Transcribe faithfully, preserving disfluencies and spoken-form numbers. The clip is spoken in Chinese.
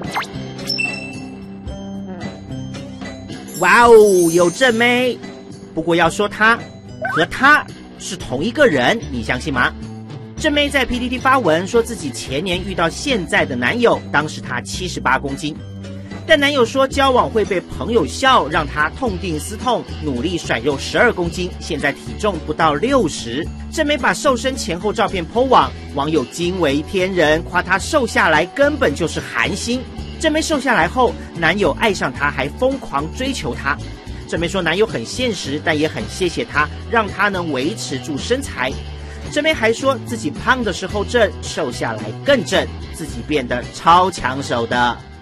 哇哦，有正妹！不过要说她和她是同一个人，你相信吗？正妹在 P T T 发文说自己前年遇到现在的男友，当时她七十八公斤，但男友说交往会被朋友笑，让她痛定思痛，努力甩肉十二公斤，现在体重不到六十。正妹把瘦身前后照片 po 网，网友惊为天人，夸她瘦下来根本就是韩星。正妹瘦下来后，男友爱上她，还疯狂追求她。正妹说男友很现实，但也很谢谢她，让她能维持住身材。正妹还说自己胖的时候正，瘦下来更正，自己变得超抢手的。